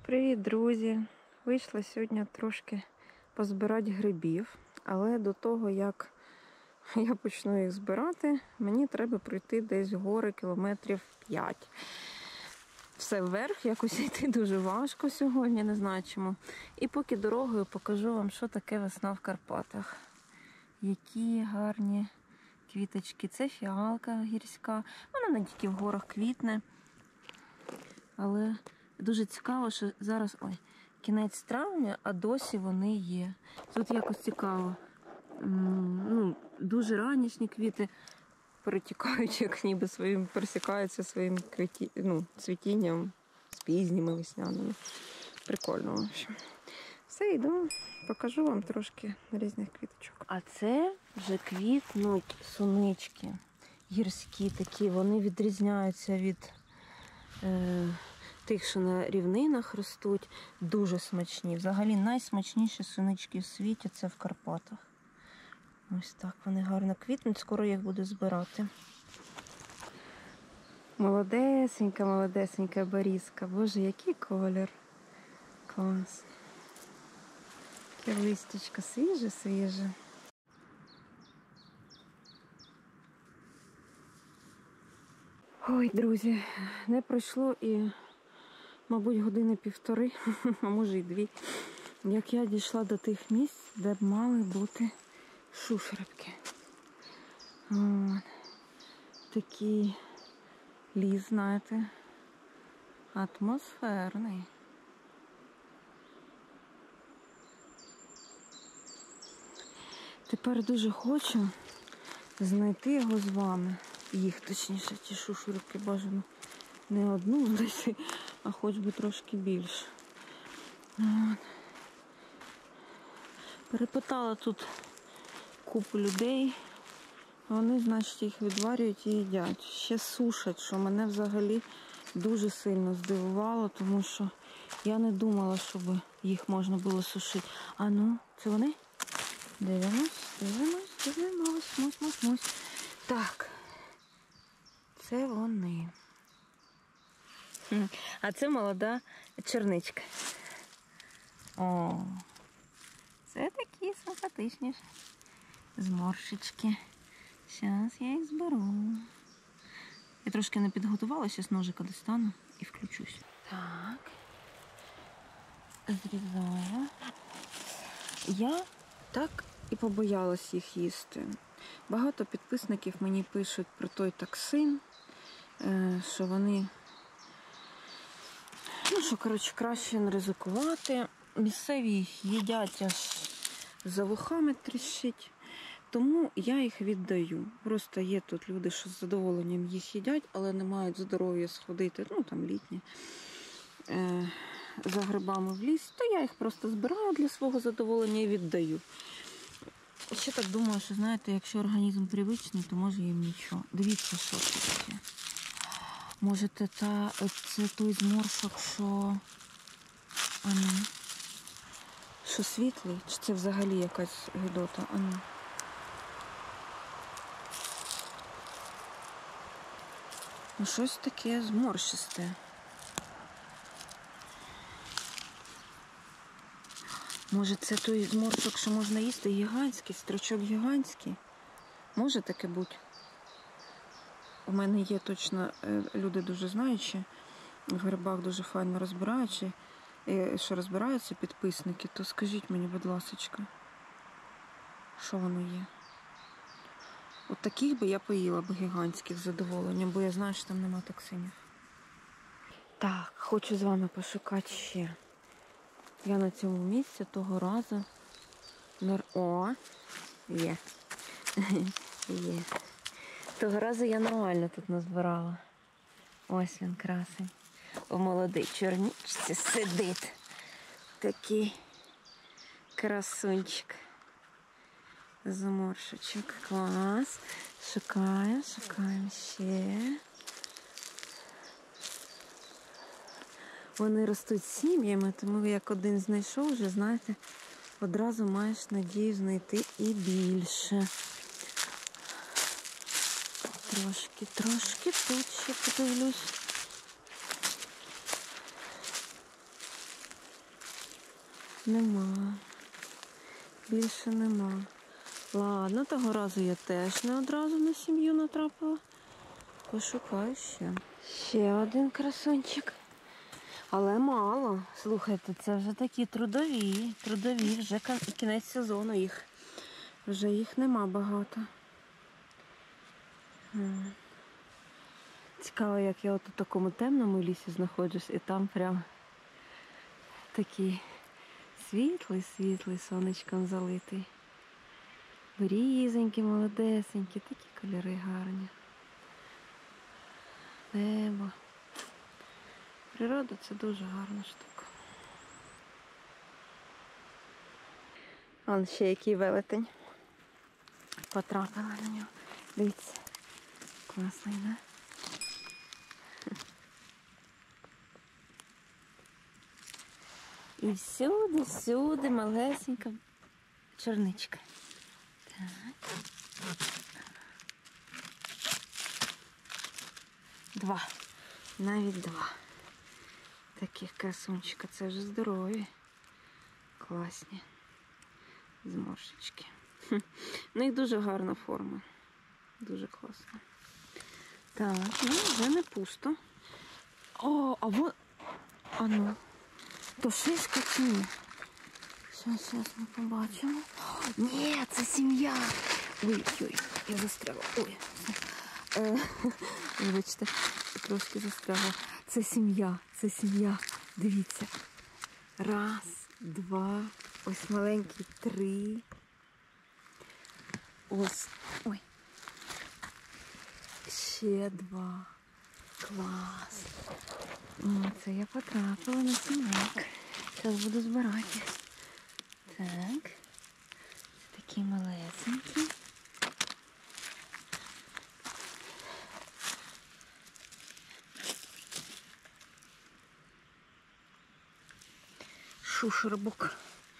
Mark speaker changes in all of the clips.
Speaker 1: Привіт, друзі! Вийшла сьогодні трошки позбирати грибів, але до того, як я почну їх збирати, мені треба пройти десь в гори кілометрів 5. Все вверх, якось йти дуже важко сьогодні, не знаю чому. І поки дорогою покажу вам, що таке весна в Карпатах. Які гарні квіточки. Це фіалка гірська. Вона не тільки в горах квітне, але дуже цікаво, що зараз, кінець травня, а досі вони є. Тут якось цікаво. Дуже ранішні квіти перетікають, як ніби пересікаються своїм цвітінням з пізніми весняними. Прикольно, в общем. Все, йду, покажу вам трошки різних квіточок. А це вже квітнуть сунички гірські такі. Вони відрізняються від тих, що на рівнинах ростуть, дуже смачні. Взагалі найсмачніші сунички в світі – це в Карпатах. Ось так вони гарно квітнуть, скоро їх буду збирати. Молодесенька, молодесенька берізка. Боже, який колір. Клас. Таке листячко свіже-свіже. Ой, друзі, не пройшло і, мабуть, години півтори, а може й 2, як я дійшла до тих місць, де б мали бути шушеребки. Такий ліс, знаєте, атмосферний. Тепер дуже хочу знайти його з вами. Їх, точніше, ті шушурки бажано не одну знайти, а хоч би трошки більше. Перепитала тут купу людей. Вони, значить, їх відварюють і їдять. Ще сушать, що мене взагалі дуже сильно здивувало, тому що я не думала, щоб їх можна було сушити. А ну, це вони? Дивимось. Мось. Так. Це вони. А це молода черничка. О, це такі симпатичні зморшечки. Зараз я їх зберу. Я трошки не підготувалася, з ножика достану і включусь. Так. Зрізаю. Я так і побоялась їх їсти. Багато підписників мені пишуть про той токсин, що вони, краще не ризикувати. Місцеві їх їдять, аж за вухами тріщить. Тому я їх віддаю. Просто є тут люди, що з задоволенням їх їдять, але не мають здоров'я сходити, літні, за грибами в ліс. То я їх просто збираю для свого задоволення і віддаю. Ще так думаю, що, знаєте, якщо організм привичний, то може їм нічого. Дивіться, що це таке. Може, це той зморшок, що світлий? Чи це взагалі якась гидота? Щось таке зморщисте. Може, це той зморшок, що можна їсти, гігантський, стручок гігантський? Може таке бути? У мене є точно люди дуже знаючі, в грибах дуже файно розбираючі, що розбираються підписники, то скажіть мені, будь ласочка, що воно є? От таких би я поїла б гігантських з задоволенням, бо я знаю, що там нема токсинів. Так, хочу з вами пошукати ще. Я на цьому місці того разу... Є. Є. Того разу я нормально тут назбирала. Ось він, красень. У молодій чорничці сидить. Такий красунчик. Заморшечок. Клас. Шукаємо ще. Вони ростуть сім'ями, тому як один знайшов, вже, знаєте, одразу маєш надію знайти і більше. Трошки тут ще подивлюсь. Нема. Більше нема. Ладно, того разу я теж не одразу на сім'ю натрапила. Пошукаю ще. Ще один красунчик. Але мало. Слухайте, це вже такі трудові. Трудові, вже кінець сезону їх. Вже їх нема багато. Цікаво, як я от у такому темному лісі знаходжусь, і там прям такий світлий сонечком залитий. Різенькі, молодесенькі, такі кольори гарні. Небо. Природа – це дуже гарна штука. Вон ще який велетень. Потрапила на нього. Дивіться. Класний, да? І всюди малесенька чорничка. Так. Два. Навіть два. Таких красунчика. Це вже здорові. Класні. Зморшечки. У них дуже гарна форма. Дуже класно. Так, ну вже не пусто. О, а вот... А ну. То шишка чи ні? Зараз ми побачимо. Ні, це сім'я. Ой, я застрягла. Ой. Вибачте, трошки застрягла. Це сім'я. Дивіться. Раз, два, ось маленький, три. Ось. Ой. Ще два. Клас. О, це я потрапила на сімейку. Зараз буду збирати. Так. Це такі малесенькі. Шушербук.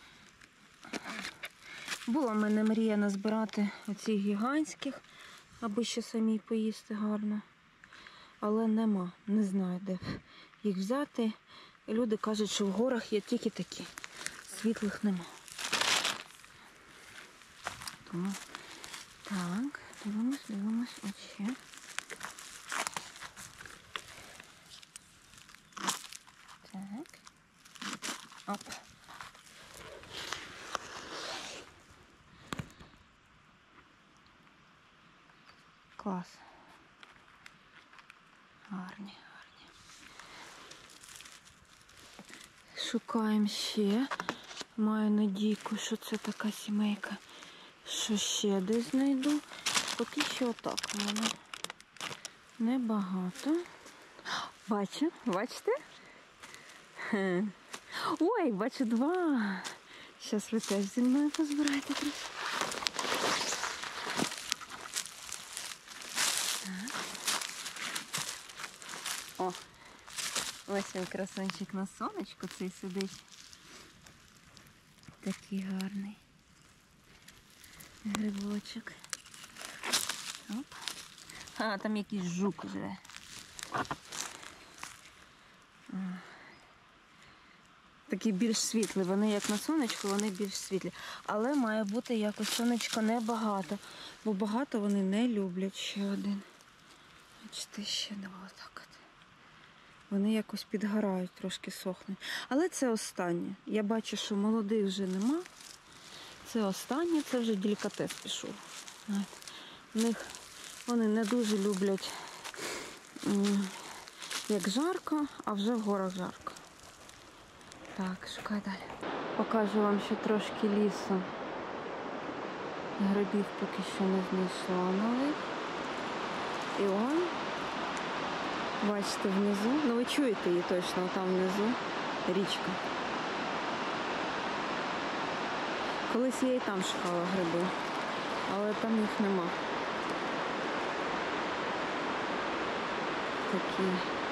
Speaker 1: Була в мене мрія назбирати оцих гігантських, аби ще самі поїсти гарно. Але нема, не знаю, де їх взяти. І люди кажуть, що в горах є тільки такі. Світлих нема. Тому так, дивимось, ось ще. Так. Оп. Клас. Гарні. Шукаємо ще. Маю надійку, що це така сімейка. Що ще десь знайду. Поки що отак воно. Небагато. Бачите? Ой, бачу два. Зараз ви теж зі мною позбирайте трохи. О, ось він красунчик на сонечку цей сидить. Такий гарний грибочок. Оп. А, там якийсь жук живе. Такі більш світлі, вони як на сонечку, вони більш світлі. Але має бути якось сонечко небагато, бо багато вони не люблять. Ще один. Бачите, ще два отак от. Вони якось підгорають, трошки сохнуть. Але це останнє. Я бачу, що молодих вже нема. Це останнє, це вже делікатес пішов. В них вони не дуже люблять, як жарко, а вже в горах жарко. Так, шукай далі. Покажу вам ще трошки лісу. Грибів поки що не знайшла нових. І он, бачите, внизу. Ну ви чуєте її точно, там внизу річка. Колись я і там шукала гриби, але там їх нема. Такі.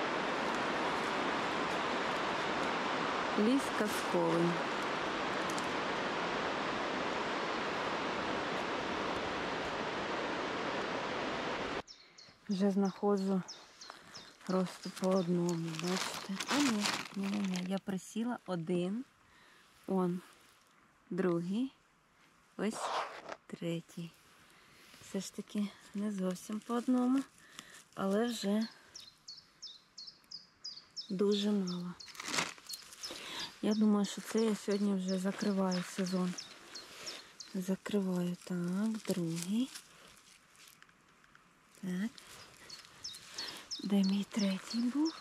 Speaker 1: Ліс казковий. Вже знаходжу просто по одному, бачите? А ні, я присіла один. Он другий, ось третій. Все ж таки не зовсім по одному, але вже дуже мало. Я думаю, що це я сьогодні вже закриваю сезон. Закриваю. Так, другий. Так. Де мій третій був?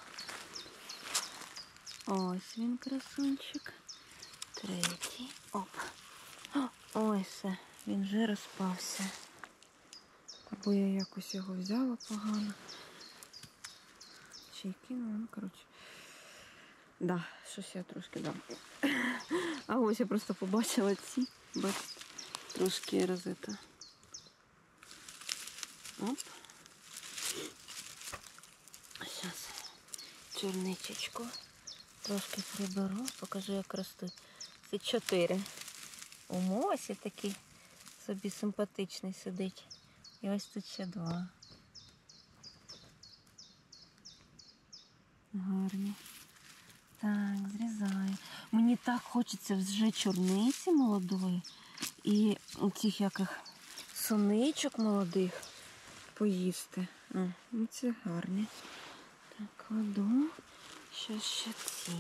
Speaker 1: Ось він, красунчик. Третій. Оп. Ой, все. Він вже розпався. Або я якось його взяла погано. Чи й кинула, ну, коротше. Да, щось я трошки дам. А ось я просто побачила ці. Бачите, трошки розета. Оп. Зараз чорничечку трошки приберу, покажу, як ростуть. Це 4. У мосі такий собі симпатичний сидить. І ось тут ще 2. Гарні. Так, зрізаю. Мені так хочеться вже чорниці молодої і цих яких соничок молодих поїсти. Ну це гарні. Так, кладу. Ще ці.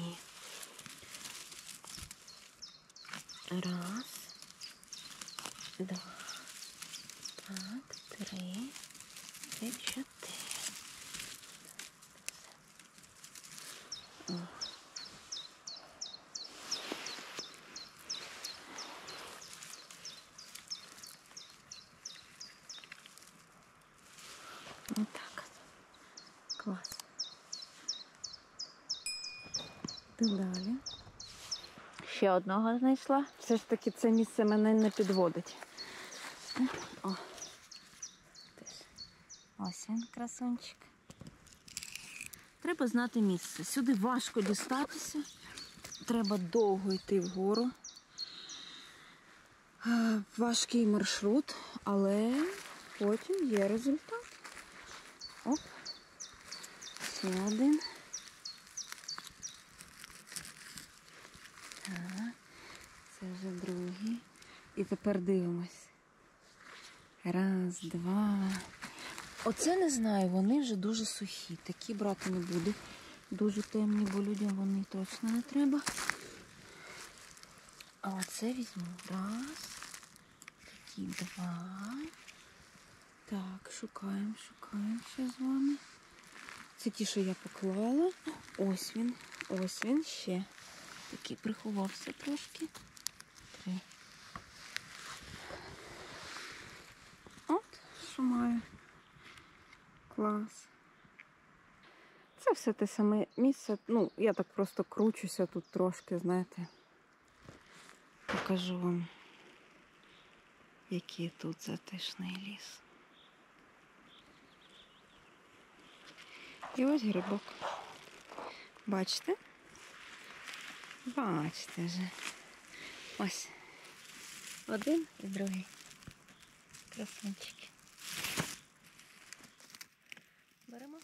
Speaker 1: Раз. 2. Так, 3. Це 4. О. Отак. Клас. Далі. Ще одного знайшла. Все ж таки це місце мене не підводить. О. Ось він, красунчик. Треба знати місце. Сюди важко дістатися. Треба довго йти вгору. Важкий маршрут, але потім є результат. Оп. Ще один. Так. Це вже другий. І тепер дивимось. Раз, два. Оце не знаю, вони вже дуже сухі. Такі брати не буду. Дуже темні, бо людям вони точно не треба. А оце візьму. Раз. Такі 2. Так, шукаємо ще з вами. Це ті, що я поклала. Ось він ще. Такий приховався трошки. 3. От, що маю. Клас. Це все те саме місце. Ну, я так просто кручуся тут трошки, знаєте. Покажу вам, який тут затишний ліс. І ось грибок. Бачите? Бачите вже. Ось. Один і другий. Красунчики. Беремо.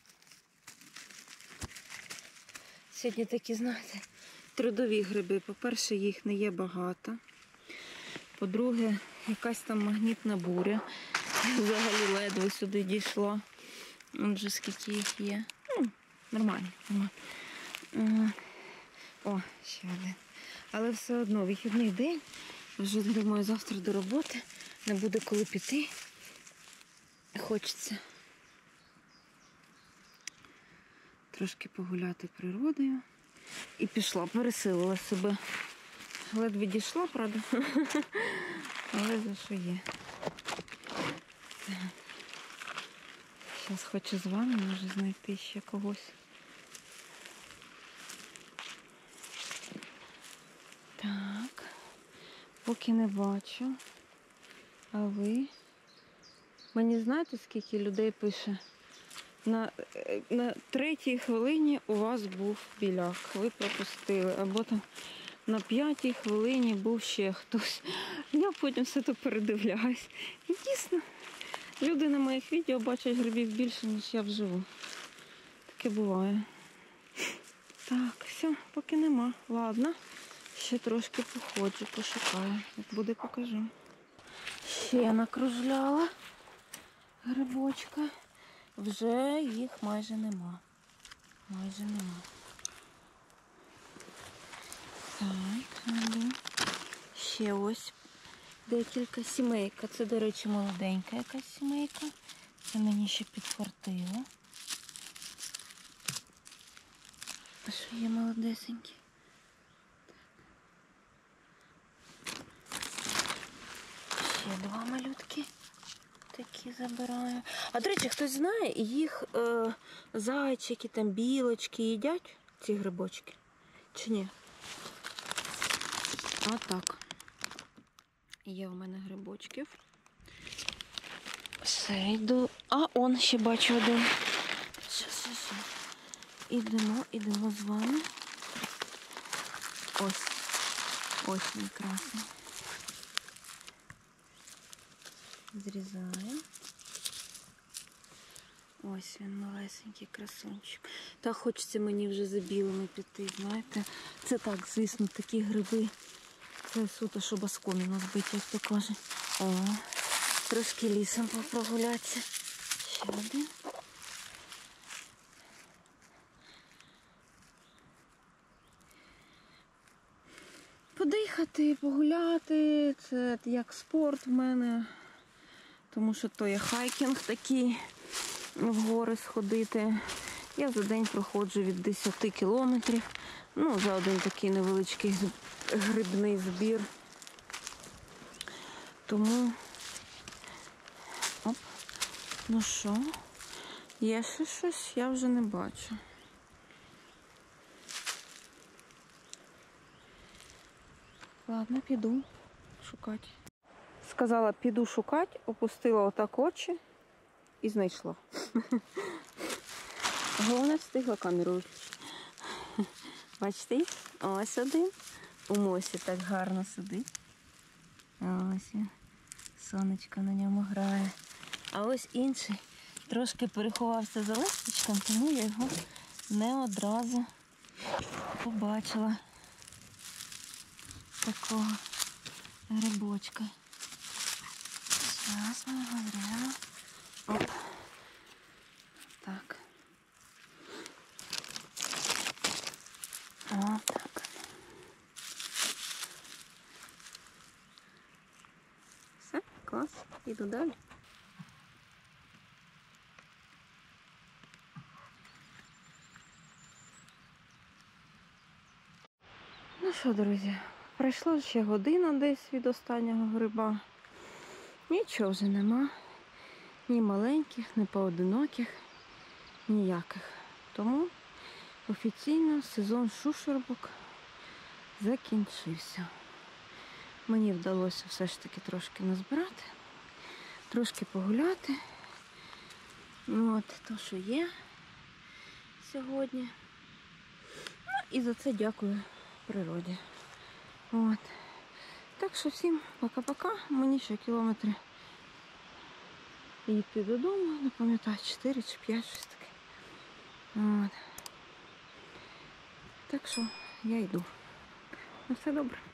Speaker 1: Сьогодні такі, знаєте, трудові гриби. По-перше, їх не є багато. По-друге, якась там магнітна буря. Взагалі ледве сюди дійшла. Отже, скільки їх є. Ну, нормально. О, ще один. Але все одно, вихідний день. Вже, думаю, завтра до роботи. Не буде коли піти. Хочеться трошки погуляти природою. І пішла, пересилила себе. Ледве дійшла, правда? Але за що є. Зараз хочу з вами, може, знайти ще когось. Так. Поки не бачу. А ви? Мені знаєте, скільки людей пише? На 3-й хвилині у вас був біляк, ви пропустили. Або там на 5-й хвилині був ще хтось. Я потім все то передивляюсь. І дійсно, люди на моїх відео бачать грибів більше, ніж я вживу. Таке буває. Так, все, поки нема. Ладно, Ще трошки походжу, пошукаю. Як буде, покажу. Ще накружляла грибочка. Вже їх майже нема. Майже нема. Так, ще ось декілька сімейка. Це, до речі, молоденька якась сімейка. Це мені ще підфартило. А що є молодесенькі? Ще два малютки такі забираю. А, до речі, хтось знає, їх зайчики, там білочки їдять, ці грибочки? Чи ні? Отак. Є в мене грибочків. Все, йду. А, он ще бачу один. Що. Ідемо з вами. Ось він красний. Зрізаємо. Ось він, малесенький красунчик. Та хочеться мені вже за білими піти, знаєте. Це так, звісно, такі гриби. Це суто, щоб оскомину збити, як то кажуть. О, трошки лісом прогулятися. Ще один. Подихати, погуляти, це як спорт в мене, тому що то є хайкінг такий, в гори сходити. Я за день проходжу від 10 кілометрів, ну, за один такий невеличкий грибний збір. Тому, оп, ну що, є ще щось, я вже не бачу. Ладно, піду шукати. Сказала, піду шукати, опустила отак очі і знайшла. Головне, встигла камеру виключити. Бачите? Ось один. У мосі так гарно сидить. Ось він. Сонечко на ньому грає. А ось інший трошки переховався за листочком, тому я його не одразу побачила. Такого грибочка. Зараз ми його зріжемо. Оп. Так. Отак. Все, клас. Іду далі. Ну що, друзі, пройшла ще година десь від останнього гриба. Нічого вже нема. Ні маленьких, ні поодиноких, ніяких. Тому офіційно сезон шушербок закінчився. Мені вдалося все ж таки трошки назбирати, трошки погуляти. От, то, що є сьогодні. Ну, і за це дякую природі. От. Так що всім пока-пока. Мені ще кілометри йти додому, не пам'ятаю, 4 чи 5, щось таке. От. Так що я йду. На все добре.